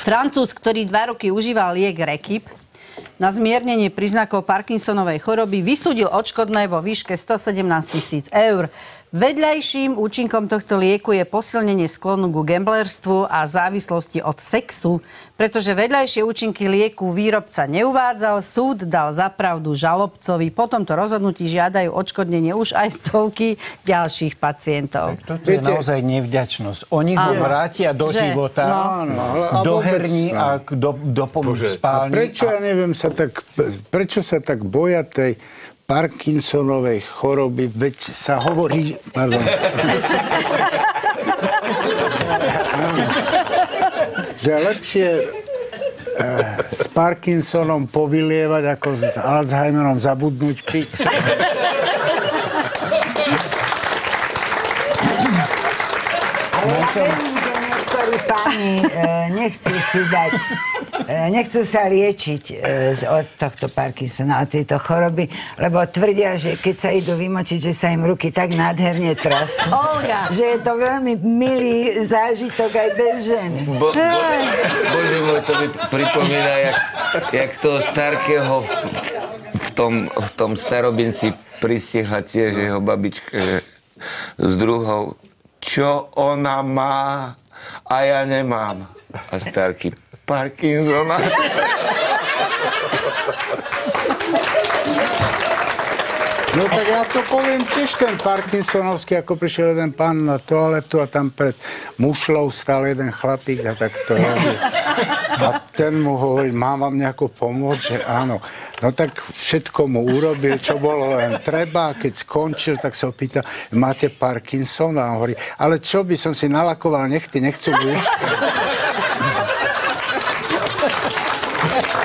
Francúz, ktorý 2 roky užíval liek Rekip na zmiernenie príznakov Parkinsonovej choroby, vysúdil odškodné vo výške 117 000 eur. Vedľajším účinkom tohto lieku je posilnenie sklonu ku gamblerstvu a závislosti od sexu. Pretože vedľajšie účinky lieku výrobca neuvádzal, súd dal za pravdu žalobcovi. Po tomto rozhodnutí žiadajú odškodnenie už aj stovky ďalších pacientov. Tak toto je naozaj nevďačnosť. Oni ho vrátia do života, do herní a do spálni. Prečo, ja neviem, prečo sa tak boja tej Parkinsonovej choroby, veď sa hovorí... Pardon. Že lepšie s Parkinsonom povylievať, ako s Alzheimerom zabudnúť piť. Ale ja verím, že niektorí páni nechcú sa liečiť od tohto Parkinsona, od tejto choroby, lebo tvrdia, že keď sa idú vymočiť, že sa im ruky tak nádherne trasú, že je to veľmi milý zážitok aj bez ženy. Bože môj, to mi pripomína, jak toho Starkého v tom Starobinci pristihla tiež jeho babička, že s druhou, čo ona má a ja nemám. A Starky, Parkinsona. No tak ja to poviem tiež ten Parkinsonovský, ako prišiel jeden pán na toaletu a tam pred mušľou stal jeden chlapík a tak to robí. A ten mu hovorí, mám vám nejako pomôcť? Že áno. No tak všetko mu urobil, čo bolo len treba. A keď skončil, tak sa opýta, máte Parkinsona? A on hovorí, ale čo by som si nalakoval nechty, nechcú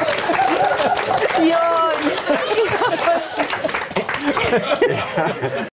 byť.